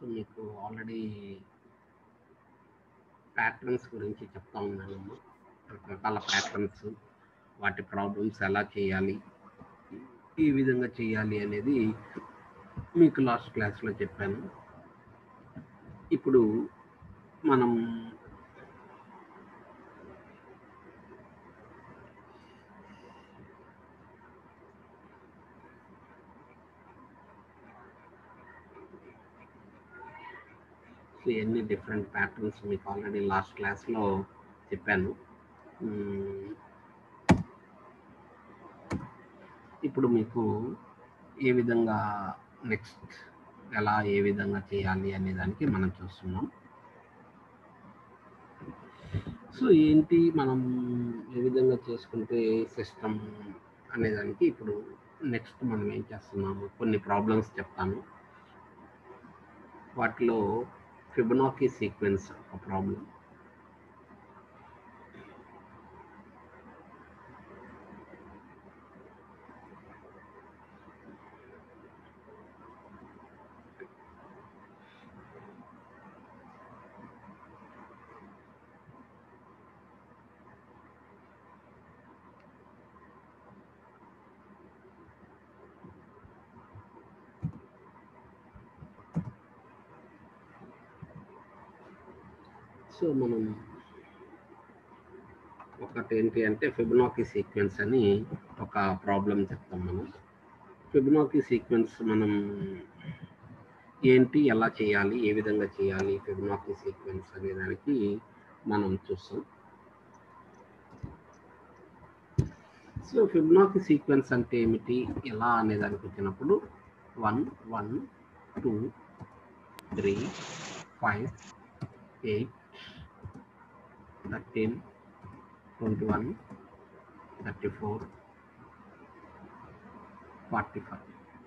మీకు already patterns గురించి చెప్తా ఉన్నానమ్మా. రకరకాల ప్యాటర్న్స్, వాటి ప్రాబ్లమ్స్ ఎలా చేయాలి, ఏ విధంగా చేయాలి అనేది మీకు లాస్ట్ క్లాస్లో చెప్పాను. ఇప్పుడు మనం ఎన్ని డిఫరెంట్ ప్యాటర్న్స్ మీకు ఆల్రెడీ లాస్ట్ క్లాస్లో చెప్పాను. ఇప్పుడు మీకు ఏ విధంగా నెక్స్ట్ ఏ విధంగా చేయాలి అనే దానికి మనం చూస్తున్నాం. సో ఏంటి మనం ఏ విధంగా చేసుకుంటే సిస్టమ్ అనేదానికి ఇప్పుడు నెక్స్ట్ మనం ఏం చేస్తున్నాము, కొన్ని ప్రాబ్లమ్స్ చెప్తాను. వాటిలో ఫిబొనాకీ సీక్వెన్స్ ఒక ప్రాబ్లం, సో మనం ఒకటి ఏంటి అంటే ఫిబొనాకీ సీక్వెన్స్ అని ఒక ప్రాబ్లం చెప్తాం. మనం ఫిబొనాకీ సీక్వెన్స్ మనం ఏంటి, ఎలా చేయాలి, ఏ విధంగా చేయాలి ఫిబొనాకీ సీక్వెన్స్ అనే దానికి మనం చూస్తాం. సో ఫిబొనాకీ సీక్వెన్స్ అంటే ఏమిటి, ఎలా అనే దానికి వచ్చినప్పుడు 1 1 2 3 5 8 13 21 34 45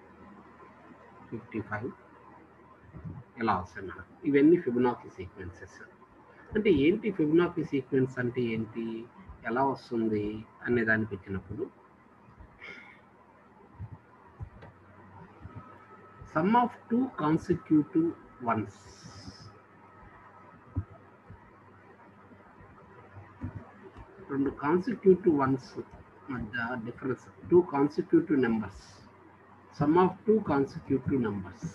55 ఇలా వస్తాయి మేడం. ఇవన్నీ ఫిబొనాకీ సీక్వెన్సెస్. అంటే ఏంటి ఫిబొనాకీ సీక్వెన్స్ అంటే ఏంటి, ఎలా వస్తుంది అనే దానికి వచ్చినప్పుడు సమ్ ఆఫ్ 2 కాన్సిక్యూటివ్ వన్స్, రెండు కాన్సిక్యూటివ్ వన్స్ మధ్య difference, 2 consecutive numbers, sum of 2 consecutive numbers.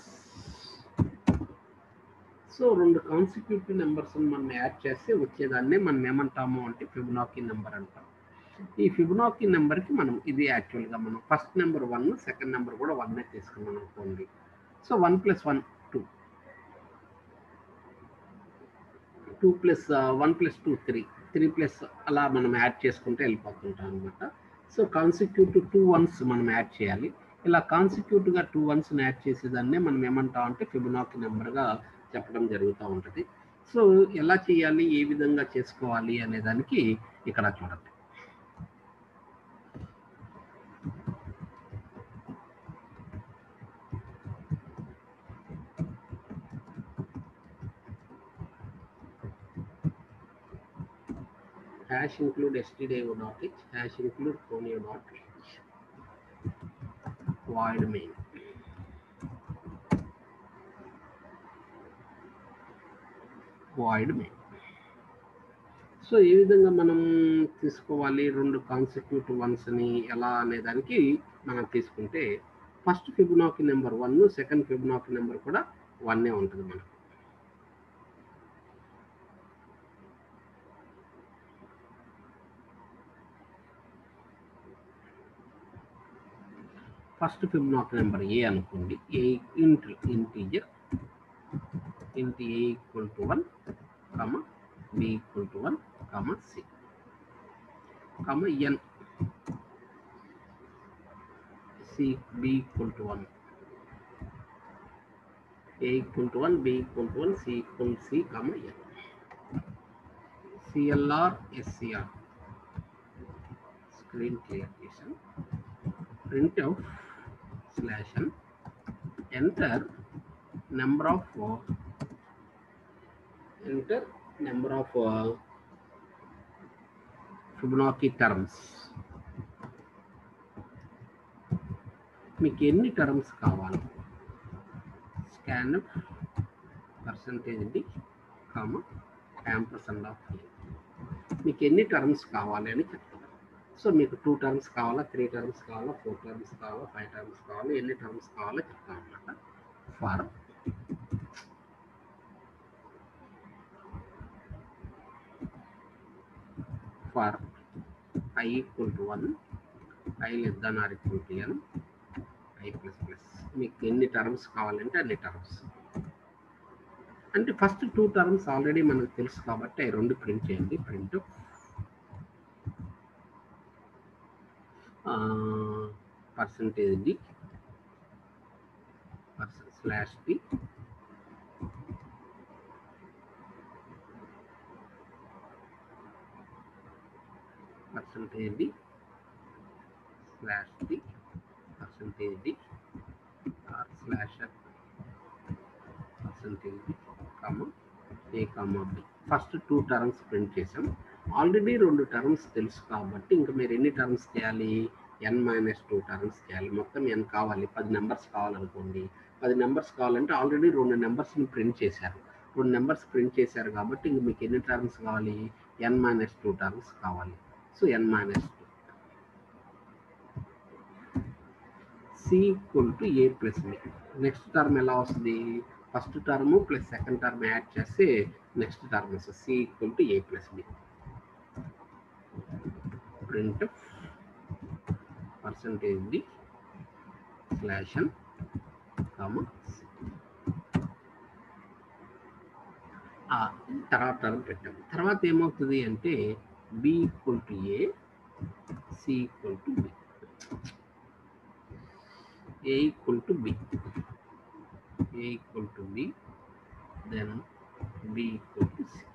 So రెండు కాన్సిక్యూటివ్ నెంబర్స్ మనం యాడ్ చేస్తే వచ్చేదాన్ని మనం ఏమంటాము అంటే ఫిబొనాకీ నెంబర్ అంటాం. ఈ ఫిబొనాకీ నెంబర్కి మనం ఇది యాక్చువల్గా మనం ఫస్ట్ నెంబర్ 1, సెకండ్ నెంబర్ కూడా 1 తీసుకున్నాం అనుకోండి. సో 1 + 1 2, 2 + 1 + 2 3, 3 అలా మనం యాడ్ చేసుకుంటే వెళ్ళిపోతుంటాం అనమాట. సో కాన్సిక్యూటివ్ 2 వన్స్ మనం యాడ్ చేయాలి. ఇలా కాన్సిక్యూటివ్గా 2 వన్స్ యాడ్ చేసేదాన్నే మనం ఏమంటాం అంటే ఫిబొనాకీ నెంబర్గా చెప్పడం జరుగుతూ ఉంటుంది. సో ఎలా చేయాలి, ఏ విధంగా చేసుకోవాలి అనే దానికి ఇక్కడ చూడండి. hash include stdio.h, hash include conio.h, void main. So ఏ విధంగా మనం తీసుకోవాలి రెండు కాన్సిక్యూటివ్ వన్స్ని ఎలా అనే దానికి మనం తీసుకుంటే first Fibonacci number 1, second Fibonacci number కూడా 1 ఉంటుంది మనకు. ఫస్ట్ ఫిబొనాకీ నెంబర్ ఏ అనుకోండి, a integer int a = 1, b = 1, c, n, c b = 1, a = 1, b = 1, c = c, n, clr scr screen clear చేసాం. printf /n enter number of Fibonacci terms. మీకు ఎన్ని terms కావాలి, scanf percentage d comma ampersand of a. మీకు ఎన్ని terms కావాలి అని చెప్తాను. So మీకు 2 టర్మ్స్ కావాలా, 3 టర్మ్స్ కావాలా, 4 టర్మ్స్ కావాలా, 5 టర్మ్స్ కావాలా, ఎన్ని టర్మ్స్ కావాలో చెప్తాను అనమాట. For I equal to 1, I less than or equal to n, I plus plus. మీకు ఎన్ని టర్మ్స్ కావాలంటే అన్ని టర్మ్స్. అంటే ఫస్ట్ 2 టర్మ్స్ ఆల్రెడీ మనకు తెలుసు కాబట్టి అవి 2 ప్రింట్ చేయండి. Print percentage d slash d percentage d slash d percentage d or slash f percentage d comma a comma b. First 2 terms print చేసాం. ఆల్రెడీ 2 టర్మ్స్ తెలుసు కాబట్టి ఇంకా మీరు ఎన్ని టర్మ్స్ చేయాలి, n-2 టర్మ్స్ చేయాలి. మొత్తం n కావాలి, 10 నెంబర్స్ కావాలనుకోండి. 10 నెంబర్స్ కావాలంటే ఆల్రెడీ 2 నెంబర్స్ని ప్రింట్ చేశారు. 2 నెంబర్స్ ప్రింట్ చేశారు కాబట్టి ఇంక మీకు ఎన్ని టర్మ్స్ కావాలి, n-2 టర్మ్స్ కావాలి. So n-2 c equal to a plus b. Next term ఎలా వస్తుంది, first term plus second term add చేస్తే నెక్స్ట్ టర్మ్ వస్తుంది. c equal to a plus b. Print percentage d slash n comma తర్వాత term పెట్టాము. తర్వాత ఏమవుతుంది అంటే b equal to a, c equal to b, a equal to b, a equal to b, then b equal to c.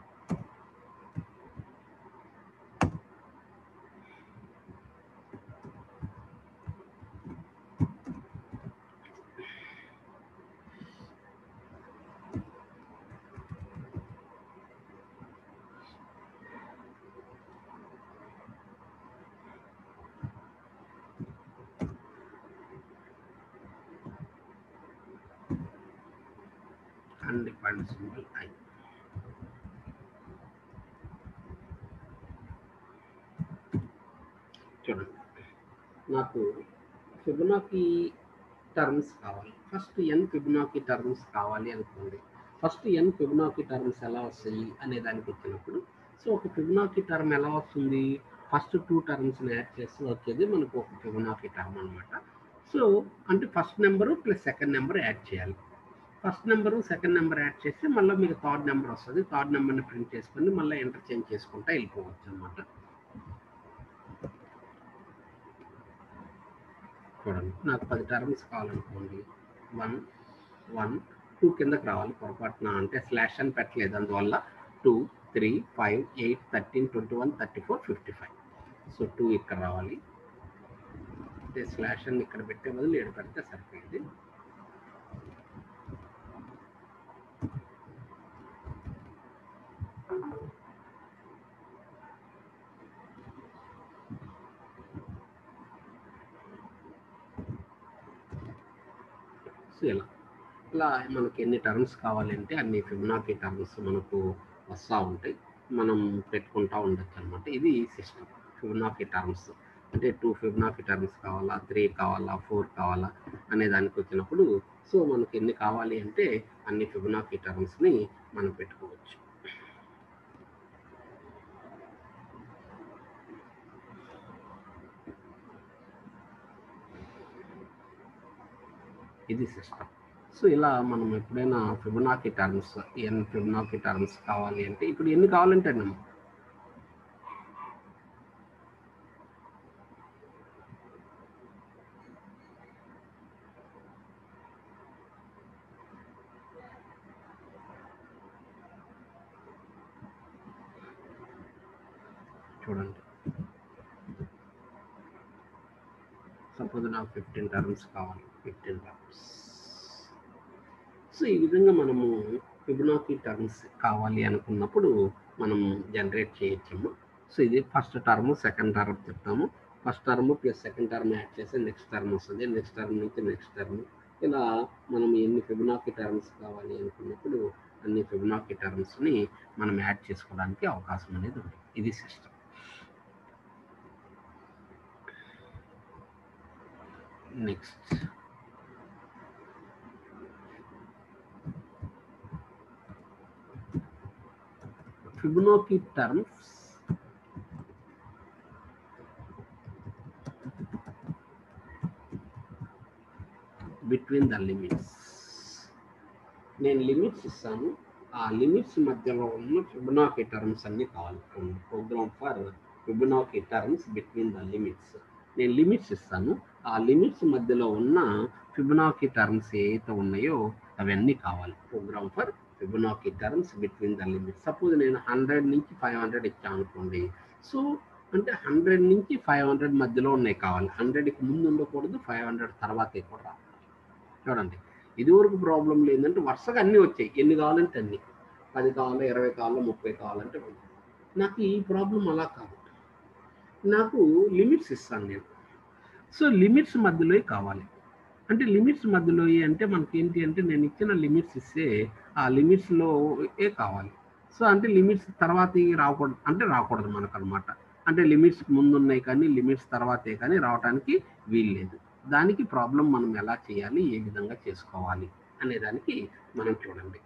Undefined symbol I. చూడండి, నాకు Fibonacci terms కావాలి. First n Fibonacci terms కావాలి అనుకోండి. First n Fibonacci terms ఎలా వస్తాయి అనే దానికి వచ్చినప్పుడు, సో ఒక ఫిబొనాకీ టర్మ్ ఎలా వస్తుంది, ఫస్ట్ 2 టర్మ్స్ని యాడ్ చేసి వచ్చేది మనకు ఒక ఫిబొనాకీ టర్మ్ అనమాట. సో అంటే first number plus second number add చేయాలి. First number second number add చేస్తే మళ్ళీ మీకు థర్డ్ నెంబర్ వస్తుంది. థర్డ్ నెంబర్ని ప్రింట్ చేసుకొని మళ్ళీ ఇంటర్చేంజ్ చేసుకుంటా వెళ్ళిపోవచ్చు అనమాట. చూడండి, నాకు 10 టర్మ్స్ కావాలనుకోండి. 1 1 2 కిందకి రావాలి. పొరపాటున అంటే స్లాష్ అని పెట్టలేదు, అందువల్ల 2 3 5 8 13 21 34 55. సో 2 ఇక్కడ రావాలి. అంటే స్లాష్ అని ఇక్కడ పెట్టే బదులు 7 పెడితే సరిపోయింది. సో ఇలా మనకి ఎన్ని టర్మ్స్ కావాలంటే అన్ని ఫిబొనాకీ టర్మ్స్ మనకు వస్తూ ఉంటాయి, మనం పెట్టుకుంటూ ఉండొచ్చు అనమాట. ఇది సిస్టమ్. ఫిబొనాకీ టర్మ్స్ అంటే 2 ఫిబొనాకీ టర్మ్స్ కావాలా, 3 కావాలా, 4 కావాలా అనే దానికి వచ్చినప్పుడు సో మనకి ఎన్ని కావాలి అంటే అన్ని ఫిబొనాకీ టర్మ్స్ని మనం పెట్టుకోవచ్చు. ఇది సిస్టమ్. సో ఇలా మనం ఎప్పుడైనా Fibonacci terms n Fibonacci terms కావాలి అంటే ఇప్పుడు ఎన్ని కావాలంటే అన్నాము, చూడండి, సపోజ్ నాకు 15 టర్మ్స్ కావాలి, 15 టర్మ్స్. సో ఈ విధంగా మనము ఫిబొనాకీ టర్మ్స్ కావాలి అనుకున్నప్పుడు మనం జనరేట్ చేయొచ్చు. సో ఇది ఫస్ట్ టర్మ్ సెకండ్ టర్మ్ చెప్తాము. First term plus second term add చేస్తే నెక్స్ట్ టర్మ్ వస్తుంది. నెక్స్ట్ టర్మ్ నుంచి నెక్స్ట్ టర్మ్ ఇలా మనం ఎన్ని ఫిబొనాకీ టర్మ్స్ కావాలి అనుకున్నప్పుడు అన్ని ఫిబొనాకీ టర్మ్స్ని మనం యాడ్ చేసుకోవడానికి అవకాశం అనేది ఉంది. ఇది system. Next Fibonacci terms between the limits. నేను లిమిట్స్ ఇస్తాను, ఆ లిమిట్స్ మధ్యలో ఉన్న ఫిబొనాకీ టర్మ్స్ అన్ని కావాలి. Program for Fibonacci terms between the limits. నేను లిమిట్స్ ఇస్తాను, ఆ లిమిట్స్ మధ్యలో ఉన్న ఫిబొనాకీ టర్మ్స్ ఏవైతే ఉన్నాయో అవన్నీ కావాలి. Program for Fibonacci terms between the limits. Suppose నేను 100 నుంచి 500 ఇచ్చాను అనుకోండి. సో అంటే 100 నుంచి 500 మధ్యలో ఉన్నాయి కావాలి. 100కి ముందు ఉండకూడదు, 500 తర్వాతే కూడా రావాలి. చూడండి, ఇదివరకు ప్రాబ్లం లేదంటే వరుసగా అన్నీ వచ్చాయి, ఎన్ని కావాలంటే అన్ని, 10 కావాలో 20 కావాలో 30 కావాలంటే నాకు ఈ ప్రాబ్లం అలా కాదు, నాకు లిమిట్స్ ఇస్తాను నేను. సో లిమిట్స్ మధ్యలో కావాలి. అంటే లిమిట్స్ మధ్యలో అంటే మనకి ఏంటి అంటే నేను ఇచ్చిన లిమిట్స్ ఇస్తే ఆ లిమిట్స్లో ఏ కావాలి. సో అంటే లిమిట్స్ తర్వాత రాకూడదు, అంటే రాకూడదు మనకు అనమాట. అంటే లిమిట్స్ ముందు ఉన్నాయి కానీ లిమిట్స్ తర్వాతే కానీ రావడానికి వీల్లేదు. దానికి ప్రాబ్లం మనం ఎలా చేయాలి, ఏ విధంగా చేసుకోవాలి అనే దానికి మనం చూడండి.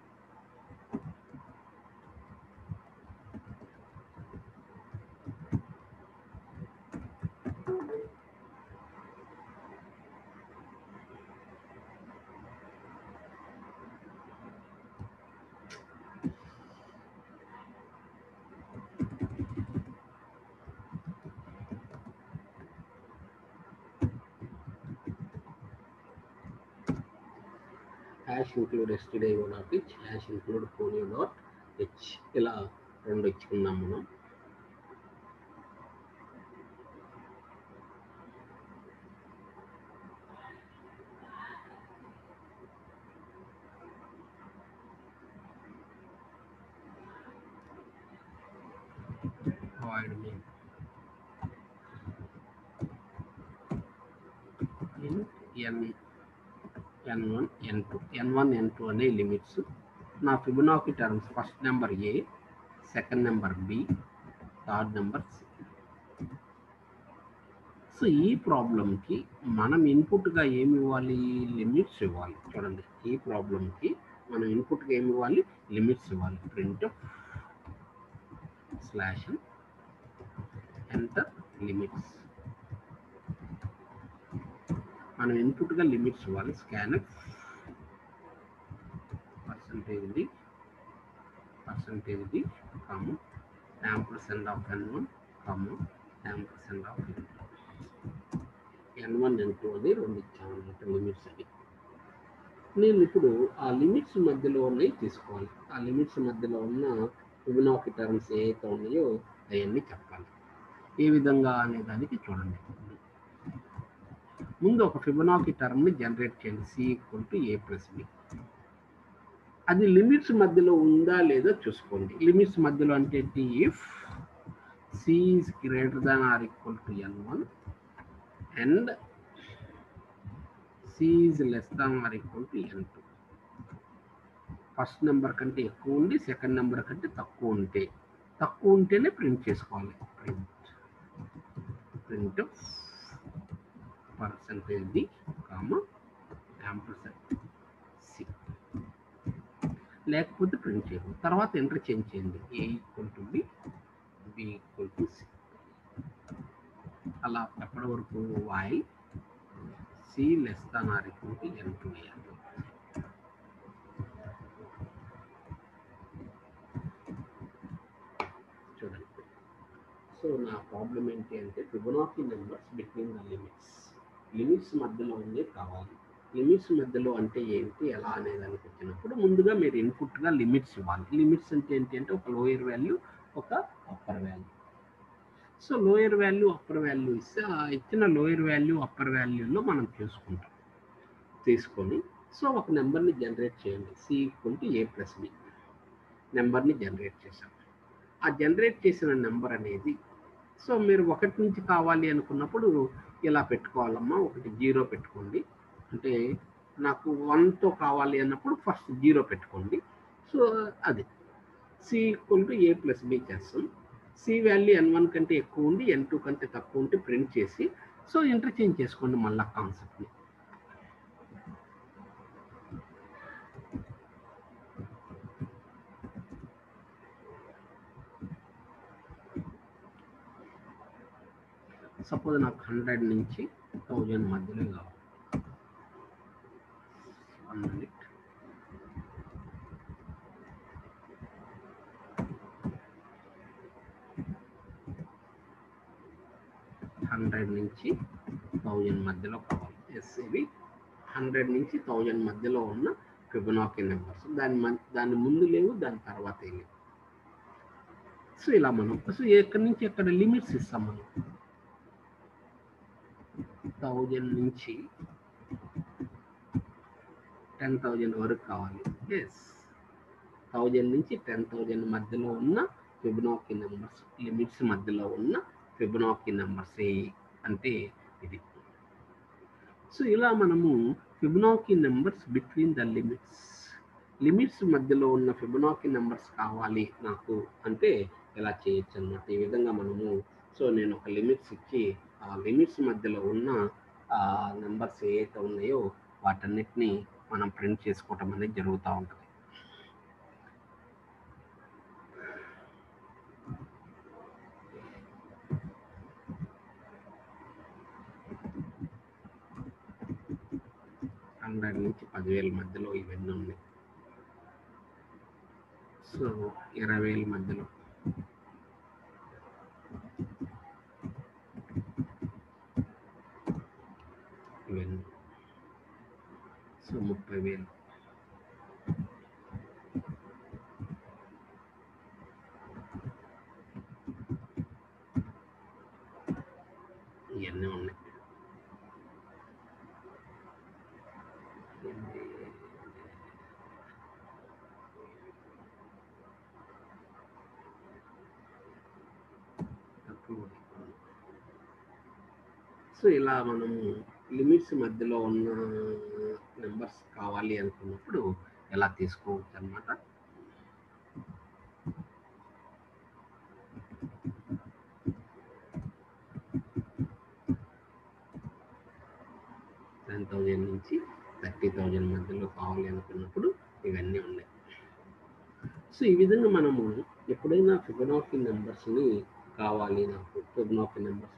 Hash include stdio dot h, hash include conio dot h, ఇలా రెండు ఇచ్చుకున్నాం మనం. void main n1 n2 అనే లిమిట్స్. నా Fibonacci terms first number a, second number b, third number c. So ఈ ప్రాబ్లంకి మనం ఇన్పుట్గా ఏమి ఇవ్వాలి, లిమిట్స్ ఇవ్వాలి. చూడండి, ఈ ప్రాబ్లంకి మనం ఇన్పుట్గా ఏమి ఇవ్వాలి, లిమిట్స్ ఇవ్వాలి. Print slash enter limits. మనం ఇన్పుట్గా లిమిట్స్ ఇవ్వాలి. Scanf percentage d comma ampersand of n1 comma ampersand of n1 n2 అని రెండు ఇచ్చాము అన్నమాట లిమిట్స్ అని. నేను ఇప్పుడు ఆ లిమిట్స్ మధ్యలో ఉన్నవి తీసుకోవాలి. ఆ లిమిట్స్ మధ్యలో ఉన్న ఫిబొనాకీ టర్మ్స్ ఏవైతే ఉన్నాయో అవన్నీ చెప్పాలి. ఏ విధంగా అనే దానికి చూడండి. ముందు ఒక ఫిబొనాకీ టర్మ్ని జనరేట్ చేయండి. C equal to a plus b. అది లిమిట్స్ మధ్యలో ఉందా లేదా చూసుకోండి. లిమిట్స్ మధ్యలో అంటే ఏంటి, if c is greater than or equal to n1 and c is less than or equal to n2. First number కంటే ఎక్కువ ఉండి సెకండ్ నెంబర్ కంటే తక్కువ ఉంటేనే ప్రింట్ చేసుకోవాలి. Print percentage d comma ampersand c, లేకపోతే ప్రింట్ చేయండి. తర్వాత ఎంటర్ చేంజ్ చేయండి. A equal to b, b equal to c. అలా ఎప్పటి వరకు while c less than or equal to n2 వేయాలి. చూడండి, సో నా ప్రాబ్లం ఏంటి అంటే Fibonacci numbers between the limits మధ్యలో ఉండే కావాలి. లిమిట్స్ మధ్యలో అంటే ఏంటి, ఎలా అనేదానికి వచ్చినప్పుడు ముందుగా మీరు ఇన్పుట్గా లిమిట్స్ ఇవ్వాలి. లిమిట్స్ అంటే ఏంటి అంటే ఒక లోయర్ వాల్యూ, ఒక upper value. So lower value, upper value ఇస్తే ఆ ఇచ్చిన లోయర్ వాల్యూ, అప్పర్ వాల్యూలో మనం తీసుకొని సో ఒక నెంబర్ని జనరేట్ చేయండి. C equal to a plus b నెంబర్ని జనరేట్ చేశాం. ఆ జనరేట్ చేసిన నెంబర్ అనేది సో మీరు 1 నుంచి కావాలి అనుకున్నప్పుడు ఇలా పెట్టుకోవాలమ్మా. 1 0 పెట్టుకోండి. అంటే నాకు 1తో కావాలి అన్నప్పుడు ఫస్ట్ 0 పెట్టుకోండి. సో అది c equal to a plus b చేస్తాం. సి వాల్యూ n1 కంటే ఎక్కువ ఉండి n2 కంటే తక్కువ ఉంటే ప్రింట్ చేసి సో ఇంటర్చేంజ్ చేసుకోండి మళ్ళీ కాన్సెప్ట్ని. సపోజ్ నాకు 100 నుంచి 1000 మధ్యలో కావాలి. 1 minute. హండ్రెడ్ నుంచి 1000 మధ్యలో కావాలి. ఎస్, ఇవి 100 నుంచి 1000 మధ్యలో ఉన్న ఫిబొనాకీ నెంబర్స్. దాని ముందు లేవు, దాని తర్వాత లేవు. సో ఇలా మనం ఎక్కడి నుంచి ఎక్కడ లిమిట్స్ ఇస్తాం మనం. 1000 నుంచి 10,000 వరకు కావాలి. ఎస్, 1000 నుంచి 10,000 మధ్యలో ఉన్న ఫిబొనాకీ నెంబర్స్, లిమిట్స్ మధ్యలో ఉన్న ఫిబొనాకీ నెంబర్స్ అంటే ఇది. సో ఇలా మనము Fibonacci numbers between the limits మధ్యలో ఉన్న ఫిబొనాకీ నెంబర్స్ కావాలి నాకు అంటే ఎలా చేయొచ్చు అన్నమాట. ఈ విధంగా మనము నేను ఒక లిమిట్స్ ఇచ్చి ఆ లిమిట్స్ మధ్యలో ఉన్న నెంబర్స్ ఏవైతే ఉన్నాయో వాటన్నిటిని మనం ప్రింట్ చేసుకోవటం అనేది జరుగుతూ ఉంటుంది. నుంచి 10,000 మధ్యలో ఇవన్నీ ఉన్నాయి. సో 20,000 మధ్యలో, ఇవన్నీ. సో 30,000, ఇవన్నీ ఉన్నాయి. సో ఇలా మనము లిమిట్స్ మధ్యలో ఉన్న నెంబర్స్ కావాలి అనుకున్నప్పుడు ఎలా తీసుకోవచ్చు అన్నమాట. $10,000 నుంచి 30,000 మధ్యలో కావాలి అనుకున్నప్పుడు ఇవన్నీ ఉన్నాయి. సో ఈ విధంగా మనము ఎప్పుడైనా ఫిబొనాకీ నెంబర్స్ని కావాలి నాకు, ఫిబొనాకీ నెంబర్స్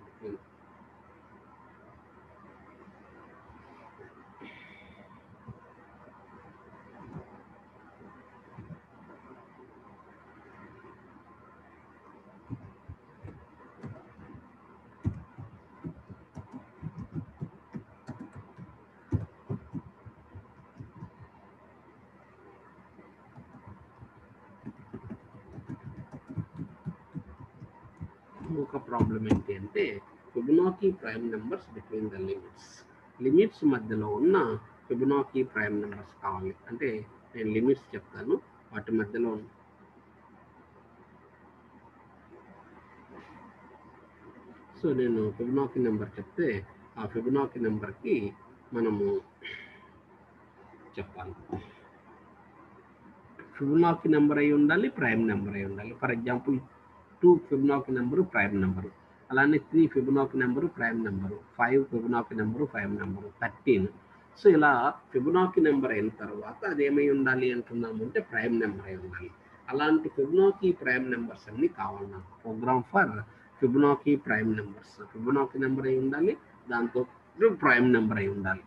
ఒక ప్రాబ్లం ఏంటి అంటే Fibonacci prime numbers between the limits మధ్యలో ఉన్న ఫిబొనాకీ ప్రైమ్ నెంబర్స్ కావాలి అంటే నేను లిమిట్స్ చెప్తాను, వాటి మధ్యలో సో నేను ఫిబొనాకీ నెంబర్ చెప్తే ఆ ఫిబొనాకీ నెంబర్కి మనము చెప్పాలి. ఫిబొనాకీ నెంబర్ అయి ఉండాలి, ప్రైమ్ నెంబర్ అయి ఉండాలి. For example 2 Fibonacci number prime number, అలానే 3 Fibonacci number prime number, 5 Fibonacci number prime number, 13. So ఇలా ఫిబొనాకీ నెంబర్ అయిన తర్వాత అది ఏమై ఉండాలి అంటున్నాము అంటే ప్రైమ్ నెంబర్ అయి ఉండాలి. అలాంటి ఫిబొనాకీ ప్రైమ్ నెంబర్స్ అన్ని కావాలి నాకు. Program for Fibonacci prime numbers. Fibonacci number అయి ఉండాలి, దాంతో ప్రైమ్ నెంబర్ అయి ఉండాలి.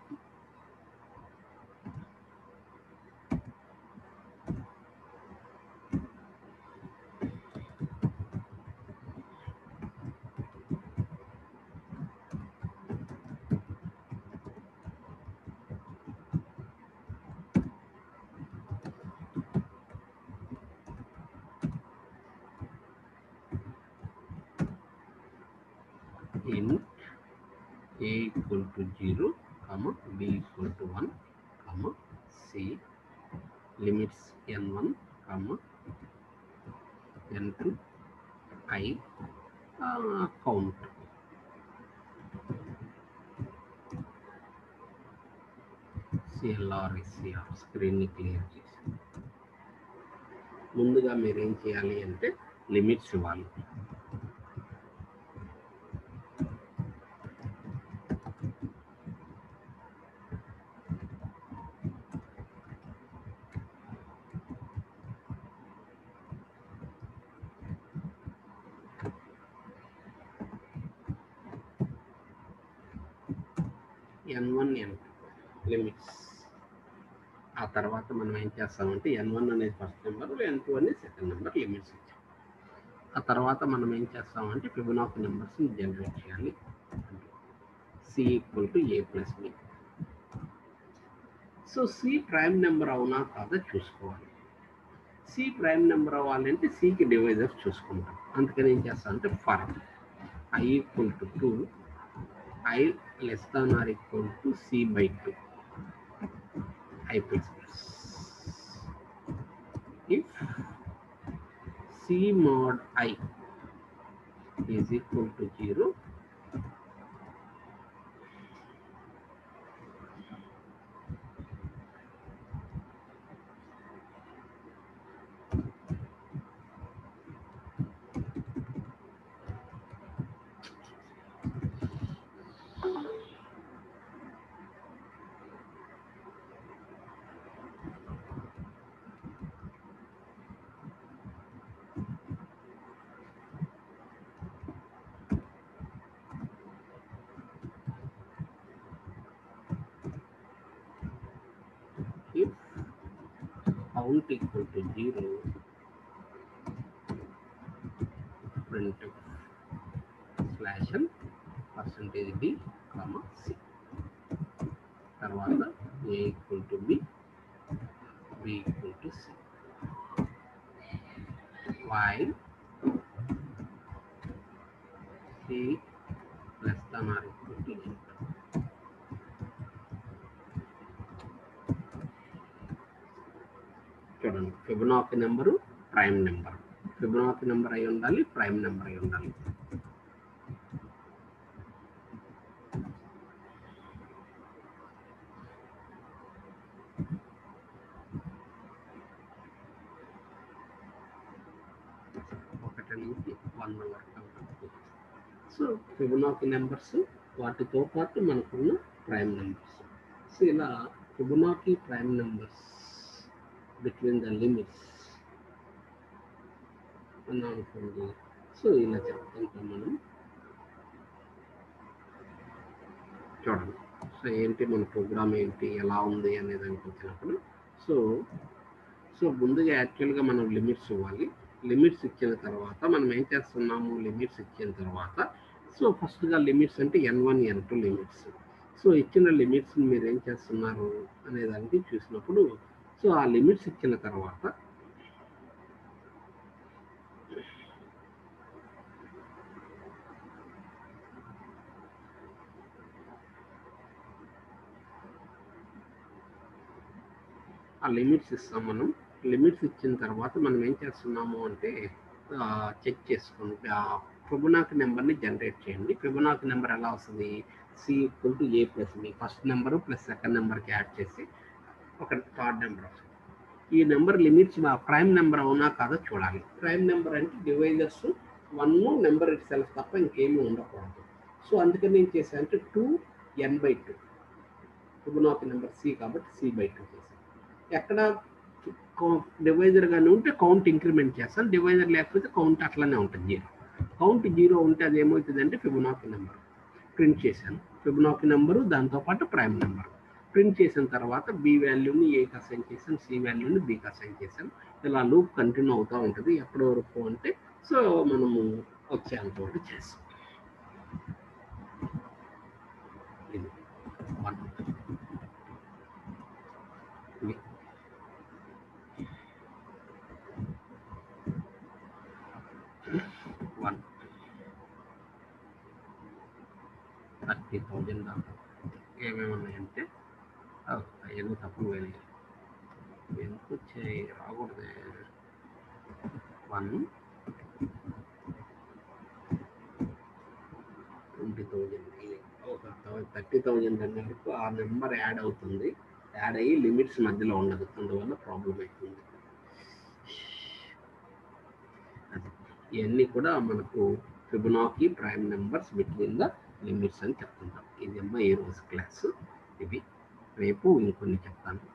In A equal to 0, B equal to 1, C limits n1, n2, I count. C CLR స్క్రీన్ని క్లియర్ చేసి ముందుగా మీరు ఏం చేయాలి అంటే లిమిట్స్ ఇవ్వాలి. N1 N2 limits. ఆ తర్వాత మనం ఏం చేస్తామంటే N1 అనేది ఫస్ట్ నెంబర్, N2 అనేది సెకండ్ నెంబర్ లిమిట్స్ ఇచ్చాం. ఆ తర్వాత మనం ఏం చేస్తామంటే ఫిబొనాకీ నెంబర్స్ని జనరేట్ చేయాలి. C = A + B. So C prime number అవునా కాదా చూసుకోవాలి. C ప్రైమ్ నెంబర్ అవ్వాలంటే Cకి డివైజర్స్ చూసుకుంటాం. అందుకని ఏం చేస్తామంటే for I = 2, I <= C/2, I++. If C mod I is equal to 0, if count equal to 0, print /n %d, C. తర్వాత A = B, B = C. While C <= N2. చూడండి, Fibonacci number prime number. Fibonacci number అయి ఉండాలి, prime number అయి ఉండాలి. ఒకటి నుంచి 1 వరకు. So Fibonacci numbers వాటితో పాటు మనకున్న ప్రైమ్ నెంబర్స్. సో ఇలా Fibonacci prime numbers between the limits అన్నా అనుకోండి. సో ఇలా చెప్తుంటాం మనం. చూడండి, సో ఏంటి మన ప్రోగ్రామ్ ఏంటి, ఎలా ఉంది అనేది అనిపించినప్పుడు సో ముందుగా యాక్చువల్గా మనం లిమిట్స్ ఇవ్వాలి. లిమిట్స్ ఇచ్చిన తర్వాత మనం ఏం చేస్తున్నాము, లిమిట్స్ ఇచ్చిన తర్వాత సో ఫస్ట్గా లిమిట్స్ అంటే N1 N2 లిమిట్స్. సో ఇచ్చిన లిమిట్స్ని మీరు ఏం చేస్తున్నారు అనేదానికి చూసినప్పుడు సో ఆ లిమిట్స్ ఇచ్చిన తర్వాత ఆ లిమిట్స్ ఇస్తాం. మనం లిమిట్స్ ఇచ్చిన తర్వాత మనం ఏం చేస్తున్నాము అంటే చెక్ చేసుకోండి. ఫిబొనాకీ నెంబర్ని జనరేట్ చేయండి. ఫిబొనాకీ నెంబర్ ఎలా వస్తుంది, C = A + B, first number plus second నెంబర్కి యాడ్ చేసి ఒక థర్డ్ నెంబర్ వస్తుంది. ఈ నెంబర్ లిమిట్స్ ప్రైమ్ నెంబర్ అవునా కాదో చూడాలి. ప్రైమ్ నెంబర్ అంటే డివైజర్స్ 1 నెంబర్ ఇట్ సెల్ఫ్ తప్ప ఇంకేమీ ఉండకూడదు. సో అందుకని ఏం చేశాను అంటే 2n/2 ఫిబొనాకీ నెంబర్ C కాబట్టి C/2 చేశాను. ఎక్కడ డివైజర్ కానీ ఉంటే కౌంట్ ఇంక్రిమెంట్ చేస్తాను, డివైజర్ లేకపోతే కౌంట్ అట్లనే ఉంటుంది 0. కౌంట్ 0 ఉంటే అది ఏమవుతుందంటే ఫిబొనాకీ నెంబర్ ప్రింట్ చేశాను. ఫిబొనాకీ నెంబరు దాంతోపాటు ప్రైమ్ నెంబర్ ప్రింట్ చేసిన తర్వాత B వాల్యూని Aకి అసైన్ చేశాను, C వాల్యూని Bకి అసైన్ చేశాను. ఇలా లూప్ కంటిన్యూ అవుతూ ఉంటుంది. ఎప్పటి వరకు అంటే సో మనము వచ్చేంత వరకు చేస్తాం. ఇది 1. వన్ 30,000 దాకా ఏమేమి ఉన్నాయంటే ఏదో తక్కువ వెళ్ళి ఎందుకు వచ్చాయి రాకూడదే. 1 20,000 ఒక 30,000 అనే వరకు ఆ నెంబర్ యాడ్ అవుతుంది. యాడ్ అయ్యి లిమిట్స్ మధ్యలో ఉండదు, అందువల్ల ప్రాబ్లం అవుతుంది. అది ఇవన్నీ కూడా మనకు Fibonacci prime numbers between the limits అని చెప్తుంటాం. ఇది అమ్మ ఈ రోజు క్లాసు. ఇవి రేపు ఇంకొన్ని చెప్తాను.